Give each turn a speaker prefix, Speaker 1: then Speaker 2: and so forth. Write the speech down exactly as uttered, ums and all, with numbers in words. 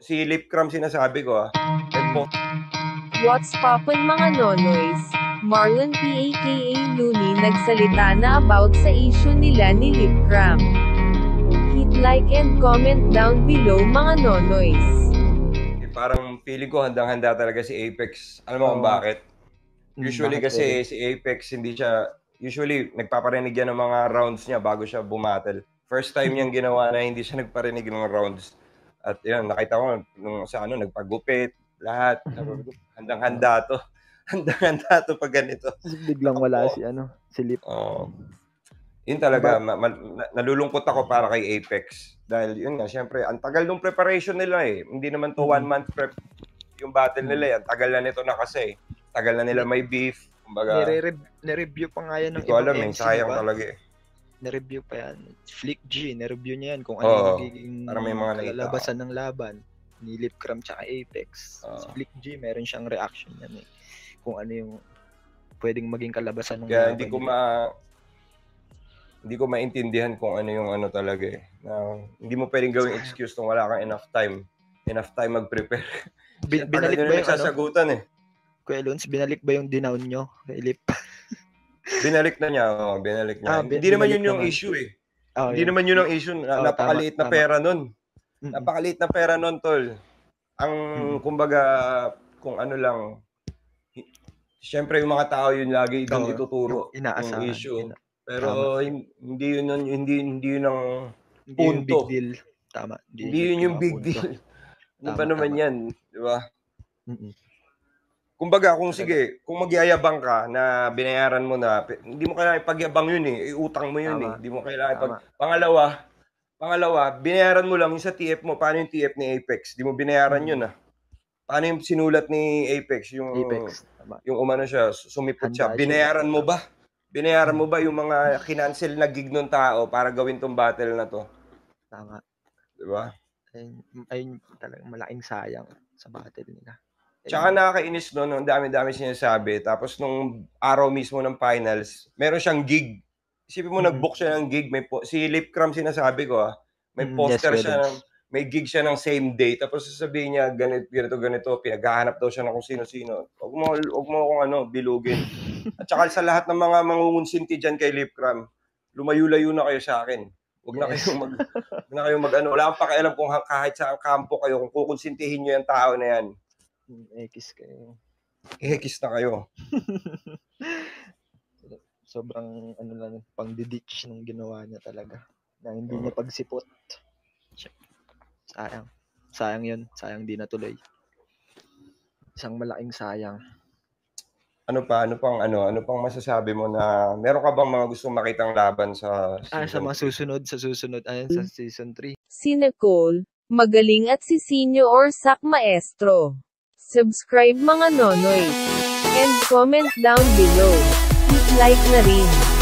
Speaker 1: si Lip Cram sinasabi ko, ah. May po
Speaker 2: What's poppin' mga nonoys? Marlon P aka Looney nagsalita na about sa issue nila ni Lip Cram. Hit like and comment down below mga nonoys.
Speaker 1: Eh, parang feeling ko handang-handa talaga si Apex. Alam mo kung
Speaker 3: Oo.
Speaker 1: bakit?
Speaker 3: Hmm,
Speaker 1: Usually
Speaker 3: bakit,
Speaker 1: kasi
Speaker 3: Eric?
Speaker 1: si Apex hindi siya, usually nagpaparinig yan ng mga rounds niya bago siya bumattle. First time niyang ginawa na hindi siya nagparinig ng rounds. At yun, nakita ko nung sa ano, nagpagupit, lahat. Sabi ko, handang-handa to. Handang-handa to pag ganito.
Speaker 3: Tapos biglang wala si ano, si Lip.
Speaker 1: Oo. Yun talaga,
Speaker 3: Ba-
Speaker 1: ma- ma- na- nalulungkot ako para kay Apex. Dahil yun nga, syempre, ang tagal ng preparation nila eh. Hindi naman to
Speaker 3: Mm.
Speaker 1: one month prep yung battle nila eh. Ang tagal na nito na kasi. Tagal na nila may beef. Kumbaga,
Speaker 4: Nire- Nire-review pa nga yan ng
Speaker 1: hindi ko alam
Speaker 4: ibang
Speaker 1: eh.
Speaker 4: M C,
Speaker 1: Sayang
Speaker 4: diba?
Speaker 1: talaga eh.
Speaker 4: Nire-review pa yan. Flick G, nire-review niya yan kung ano
Speaker 1: Oo,
Speaker 4: yung magiging
Speaker 1: parang may mga nakita
Speaker 4: kalalabasan ng laban ni Lip Cram tsaka Apex.
Speaker 1: Oo.
Speaker 4: Si Flick G, meron siyang reaction yan eh. Kung ano yung pwedeng maging kalabasan ng
Speaker 1: Kaya
Speaker 4: laban.
Speaker 1: hindi ko
Speaker 4: nila.
Speaker 1: ma... Hindi ko maintindihan kung ano yung ano talaga eh. Na, hindi mo pwedeng gawing excuse kung wala kang enough time. Enough time mag-prepare.
Speaker 4: Bin-
Speaker 1: Tagal
Speaker 4: binalik
Speaker 1: nyo
Speaker 4: ba
Speaker 1: na
Speaker 4: yung ano?
Speaker 1: nagsasagutan eh.
Speaker 4: Kuya Lons, binalik ba yung dinown nyo kay Lip?
Speaker 1: Binalik na niya, oo, binalik niya.
Speaker 4: Ah, bin-
Speaker 1: hindi naman
Speaker 4: binalik
Speaker 1: yun yung
Speaker 4: naman.
Speaker 1: issue eh.
Speaker 4: Oh,
Speaker 1: Hindi naman yun ang issue. Na,
Speaker 4: Oo,
Speaker 1: napakaliit
Speaker 4: tama,
Speaker 1: na
Speaker 4: tama.
Speaker 1: pera nun.
Speaker 4: Mm-mm.
Speaker 1: Napakaliit na pera nun, tol. Ang,
Speaker 4: Mm.
Speaker 1: kumbaga, kung ano lang, hi- syempre yung mga tao yun lagi doon
Speaker 4: Oo,
Speaker 1: ituturo
Speaker 4: yung inaasahan,
Speaker 1: yung issue.
Speaker 4: ina-
Speaker 1: Pero hin- hindi yun yun- hindi hindi yun ang
Speaker 4: Hindi yung big
Speaker 1: punto.
Speaker 4: deal. Tama.
Speaker 1: Hindi yun yung big
Speaker 4: pinakapunto.
Speaker 1: deal. Ano
Speaker 4: Tama,
Speaker 1: pa naman
Speaker 4: tama.
Speaker 1: yan, di ba?
Speaker 4: Mm-mm.
Speaker 1: Kumbaga, kung
Speaker 4: Talaga.
Speaker 1: sige, kung magyayabang ka na binayaran mo na, pe- hindi mo kailangan ipagyabang yun eh. Iutang mo yun
Speaker 4: Tama.
Speaker 1: eh. Hindi mo kailangan ipag...
Speaker 4: Tama.
Speaker 1: Pangalawa, pangalawa, binayaran mo lang yung sa T F mo. Paano yung T F ni Apex? Hindi mo binayaran
Speaker 4: Mm.
Speaker 1: yun ah. Paano yung sinulat ni Apex? Yung,
Speaker 4: Apex. Tama.
Speaker 1: yung umano siya, sumipot siya.
Speaker 4: Handa siya.
Speaker 1: Binayaran mo ba? Binayaran mo ba yung mga kinancel na gig ng tao para gawin tong battle na to?
Speaker 4: Tama.
Speaker 1: Di ba?
Speaker 4: Ayun, ayun talagang malaking sayang sa battle nila. Ayun.
Speaker 1: Tsaka nakakainis no, ang dami-dami sinasabi. Tapos nung araw mismo ng finals, meron siyang gig. Isipin mo,
Speaker 4: Mhm.
Speaker 1: nag-book siya ng gig. May po- si Lip Cram sinasabi ko ah. May
Speaker 4: Mm,
Speaker 1: poster
Speaker 4: yes,
Speaker 1: siya,
Speaker 4: Kuya
Speaker 1: ng, may gig siya ng same day. Tapos sasabihin niya, ganito, ganito, ganito. Pinaghahanap daw siya ng kung sino-sino. Huwag mo, huwag mo akong ano, bilugin. At saka sa lahat ng mga mangungunsinti dyan kay Lip Cram, lumayo-layo na kayo sa akin. Huwag na
Speaker 4: Yes.
Speaker 1: kayong mag, huwag na kayong mag ano. Wala akong pakialam kung ha- kahit sa kampo kayo, kung kukonsintihin niyo yung tao na yan.
Speaker 4: Mm, X kayo.
Speaker 1: Ihekis na kayo.
Speaker 4: Sobrang ano lang, pang ditch nung ginawa niya talaga. Na hindi niya pagsipot. Sayang. Sayang yun. Sayang di natuloy. Isang malaking sayang.
Speaker 1: Ano pa, ano pang ano, ano pang masasabi mo na meron ka bang mga gustong makitang laban sa
Speaker 4: Ah, sa
Speaker 1: season
Speaker 4: mga
Speaker 1: three?
Speaker 4: susunod, sa susunod, ayun, sa season three.
Speaker 2: Si Nicole, magaling at si Sinyo or Sak Maestro. Subscribe mga nonoy. And comment down below. Hit like na rin.